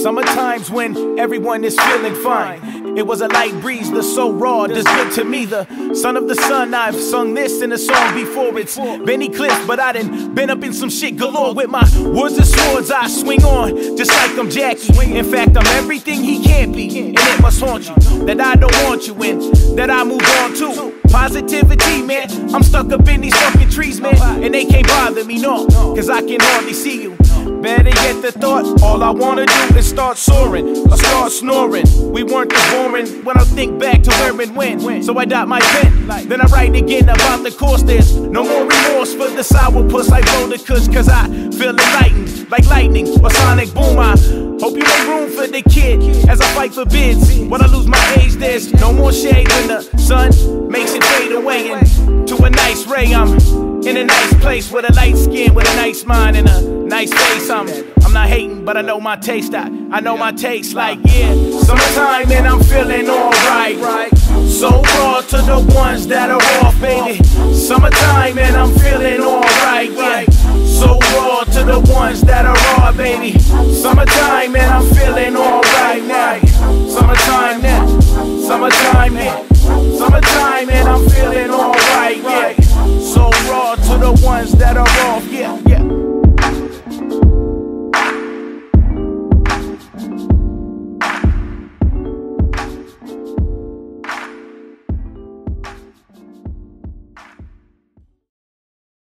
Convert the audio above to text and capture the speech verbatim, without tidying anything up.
Summertimes when everyone is feeling fine. It was a light breeze, the so raw, that's good to me. The son of the sun, I've sung this in a song before. It's Benny Cliff, but I done been up in some shit galore. With my words and swords I swing on, just like I'm Jackie. In fact, I'm everything he can't be, and it must haunt you that I don't want you in, that I move on to. Positivity, man, I'm stuck up in these fucking trees, man, and they can't bother me, no, cause I can hardly see you. Better yet the thought, all I wanna do is start soaring, or start snoring. We weren't as boring when I think back to where and when. So I dot my pen, then I write again about the course. There's no more remorse for the sour puss I roll the kush, cause I feel enlightened, like lightning or sonic boom. I hope you make room for the kid as I fight for bids. When I lose my age, there's no more shade when the sun makes it fade away into a nice ray. I'm in a nice place with a light skin, with a nice mind and a nice face. I'm, I'm not hating, but I know my taste. I, I know my taste. Like, yeah, summertime and I'm feeling alright. So raw to the ones that are off, baby. Summertime and I'm feeling alright, yeah. So raw to the ones that are raw, baby. Summertime and I'm feeling alright now.